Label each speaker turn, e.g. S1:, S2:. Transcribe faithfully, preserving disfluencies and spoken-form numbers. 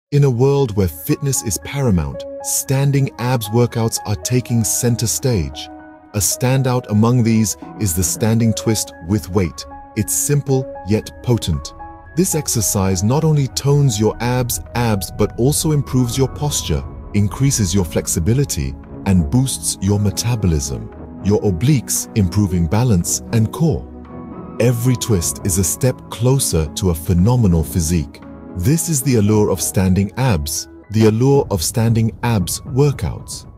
S1: In a world where fitness is paramount, standing abs workouts are taking center stage. A standout among these is the standing twist with weight. It's simple yet potent. This exercise not only tones your abs, abs, but also improves your posture, increases your flexibility, and boosts your metabolism, your obliques improving balance and core. Every twist is a step closer to a phenomenal physique. This is the allure of standing abs, the allure of standing abs workouts.